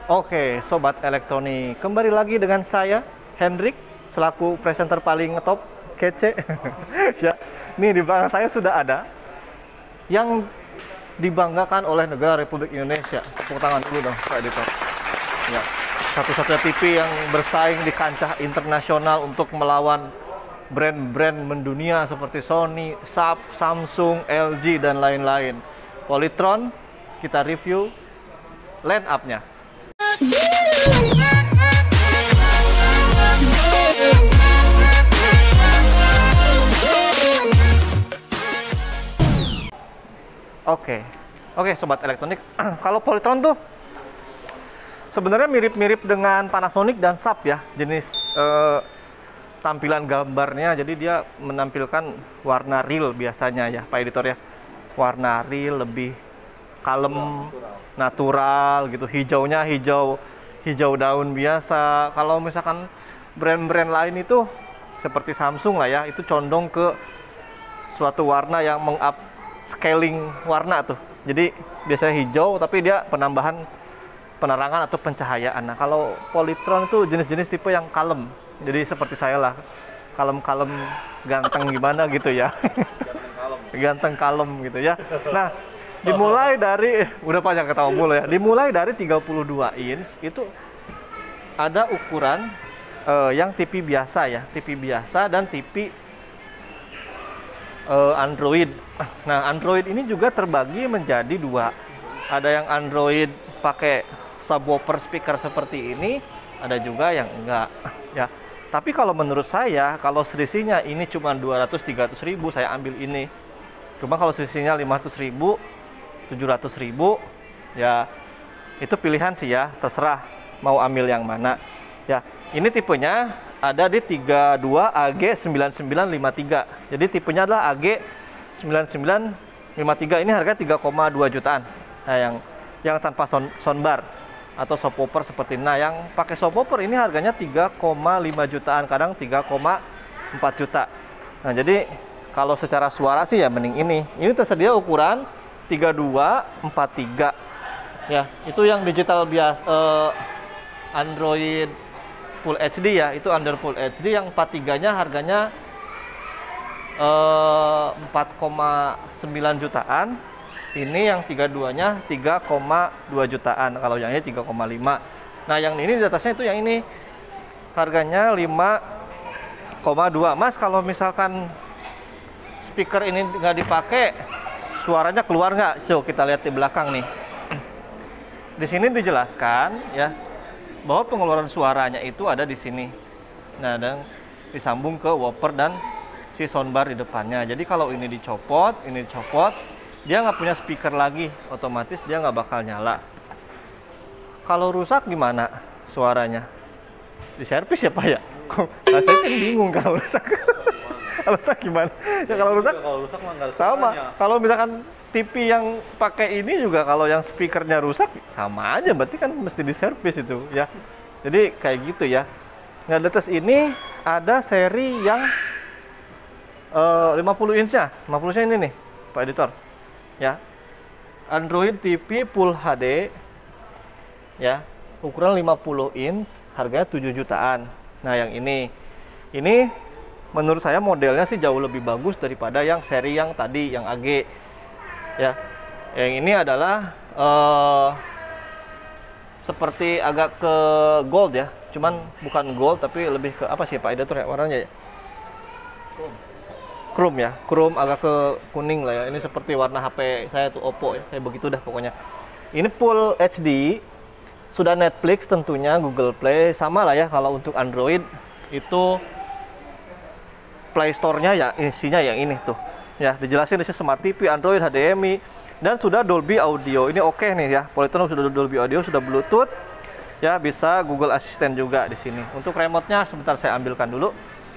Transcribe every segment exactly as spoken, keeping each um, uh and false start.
Oke, Sobat Elektronik, kembali lagi dengan saya, Hendrik, selaku presenter paling ngetop, kece. Ya, nih di belakang saya sudah ada yang dibanggakan oleh negara Republik Indonesia. Tepuk tangan dulu dong, Pak Editor. Ya, satu-satunya T V yang bersaing di kancah internasional untuk melawan brand-brand mendunia seperti Sony, Sharp, Samsung, L G, dan lain-lain. Polytron, kita review line up-nya. Oke, oke Sobat Elektronik, kalau Polytron tuh sebenarnya mirip-mirip dengan Panasonic dan Sharp ya, jenis eh, tampilan gambarnya. Jadi dia menampilkan warna real biasanya ya, Pak Editor ya, warna real, lebih kalem, natural gitu. Hijaunya hijau hijau daun biasa. Kalau misalkan brand-brand lain itu seperti Samsung lah ya, itu condong ke suatu warna yang meng-up scaling warna tuh. Jadi biasanya hijau tapi dia penambahan penerangan atau pencahayaan. Nah, kalau Polytron itu jenis-jenis tipe yang kalem. Jadi seperti saya lah, kalem-kalem, ganteng gimana gitu ya. Ganteng kalem gitu ya. Nah, dimulai dari eh, udah panjang ketawa mulu ya. Dimulai dari tiga puluh dua inch itu ada ukuran eh, yang T V biasa ya, T V biasa dan T V eh, Android. Nah, Android ini juga terbagi menjadi dua. Ada yang Android pakai subwoofer speaker seperti ini, ada juga yang enggak ya. Tapi kalau menurut saya, kalau selisihnya ini cuma dua ratus tiga ratus ribu, saya ambil ini. Cuma kalau selisihnya lima ratus ribu, tujuh ratus ribu, ya itu pilihan sih ya, terserah mau ambil yang mana. Ya, ini tipenya ada di tiga dua A G sembilan sembilan lima tiga. Jadi tipenya adalah A G sembilan sembilan lima tiga. Ini harga tiga koma dua jutaan. Nah, yang yang tanpa sound, soundbar atau subwoofer seperti ini. Nah, yang pakai subwoofer ini harganya tiga koma lima jutaan, kadang tiga koma empat juta. Nah, jadi kalau secara suara sih ya mending ini. Ini tersedia ukuran tiga dua empat tiga. Ya, itu yang digital biasa eh, Android Full H D ya, itu Android Full H D. Yang empat tiga-nya harganya eh, empat koma sembilan jutaan. Ini yang tiga dua-nya tiga koma dua jutaan. Kalau yang ini tiga koma lima. Nah, yang ini di atasnya itu yang ini harganya lima koma dua. Mas, kalau misalkan speaker ini nggak dipakai, suaranya keluar nggak? So, kita lihat di belakang nih. Di sini dijelaskan ya bahwa pengeluaran suaranya itu ada di sini. Nah, dan disambung ke woofer dan si soundbar di depannya. Jadi kalau ini dicopot, ini dicopot, dia nggak punya speaker lagi, otomatis dia nggak bakal nyala. Kalau rusak gimana suaranya? Diservis ya Pak ya? Nah, saya kan bingung kalau rusak. Kalau rusak gimana? Ya kalau rusak, kalau rusak mah nggak ada sama. suaranya. Kalau misalkan T V yang pakai ini juga, kalau yang speakernya rusak sama aja, berarti kan mesti diservis itu ya. Jadi kayak gitu ya. Nah, di atas ini ada seri yang uh, lima puluh inch-nya. lima puluh inch ini nih, Pak Editor. Ya. Android T V Full H D ya, ukuran lima puluh inch, harganya tujuh jutaan. Nah, yang ini ini menurut saya modelnya sih jauh lebih bagus daripada yang seri yang tadi, yang A G ya. Yang ini adalah uh, seperti agak ke gold ya, cuman bukan gold tapi lebih ke apa sih Pak Editor ya warnanya ya? Chrome ya, chrome agak ke kuning lah ya. Ini seperti warna H P saya tuh Oppo ya, kayak begitu dah pokoknya. Ini Full H D, sudah Netflix tentunya, Google Play, sama lah ya. Kalau untuk Android itu Play Store-nya ya isinya yang ini tuh. Ya, dijelasin di sini Smart T V, Android, H D M I, dan sudah Dolby Audio. Ini oke okay nih ya, Polytron sudah Dolby Audio, sudah Bluetooth. Ya, bisa Google Assistant juga di sini. Untuk remote-nya sebentar saya ambilkan dulu.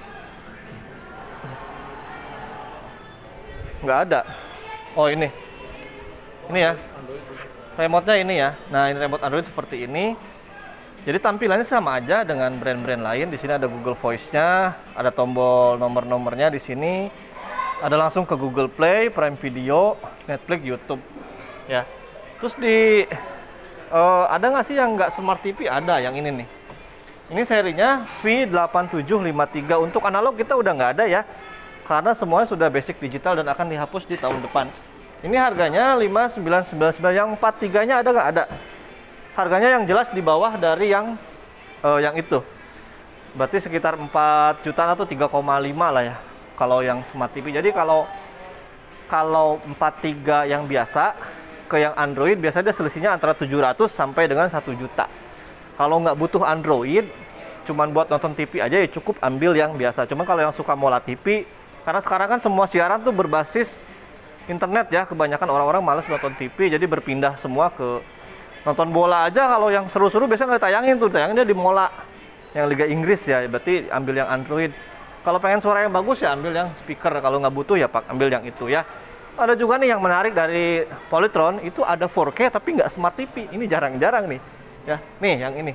Nggak ada. Oh, ini. Ini ya. Remote-nya ini ya. Nah, ini remote Android seperti ini. Jadi tampilannya sama aja dengan brand-brand lain. Di sini ada Google Voice-nya, ada tombol nomor-nomornya di sini. Ada langsung ke Google Play, Prime Video, Netflix, YouTube. Ya. Terus di Uh, ada nggak sih yang nggak smart T V? Ada, yang ini nih. Ini serinya V delapan tujuh lima tiga. Untuk analog kita udah nggak ada ya, karena semuanya sudah basic digital dan akan dihapus di tahun depan. Ini harganya lima sembilan sembilan sembilan. Yang empat tiga-nya ada nggak? Ada. Harganya yang jelas di bawah dari yang uh, yang itu. Berarti sekitar empat jutaan atau tiga koma lima lah ya kalau yang smart T V. Jadi kalau kalau empat tiga yang biasa ke yang Android biasanya selisihnya antara tujuh ratus sampai dengan satu juta. Kalau nggak butuh Android, cuman buat nonton T V aja ya cukup ambil yang biasa. Cuman kalau yang suka mola T V, karena sekarang kan semua siaran tuh berbasis internet ya, kebanyakan orang-orang males nonton T V, jadi berpindah semua ke nonton bola aja. Kalau yang seru-seru biasanya nggak ditayangin tuh, tayanginnya di mola yang Liga Inggris ya, berarti ambil yang Android. Kalau pengen suara yang bagus ya ambil yang speaker, kalau nggak butuh ya pak ambil yang itu ya. Ada juga nih yang menarik dari Polytron, itu ada empat K tapi nggak smart T V. Ini jarang-jarang nih ya, nih yang ini.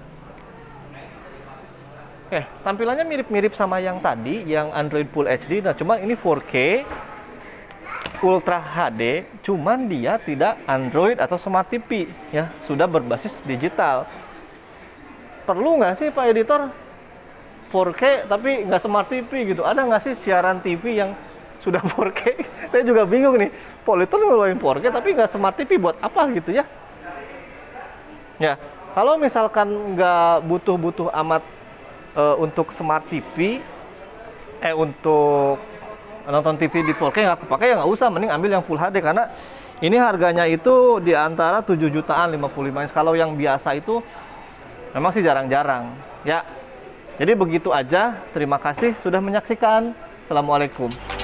Oke, tampilannya mirip-mirip sama yang tadi, yang Android Full H D. Nah, cuman ini empat K Ultra H D, cuman dia tidak Android atau Smart T V ya, sudah berbasis digital. Perlu nggak sih Pak Editor empat K tapi nggak Smart T V gitu? Ada nggak sih siaran T V yang sudah empat K? Saya juga bingung nih. Polytron ngeluarin empat K tapi nggak Smart T V, buat apa gitu ya? Ya, kalau misalkan nggak butuh-butuh amat uh, untuk Smart T V, eh untuk nonton T V di empat K nggak kepake ya nggak usah, mending ambil yang Full H D karena ini harganya itu di antara tujuh jutaan lima puluh lima. Kalau yang biasa itu memang sih jarang-jarang ya. Jadi begitu aja, terima kasih sudah menyaksikan. Assalamualaikum.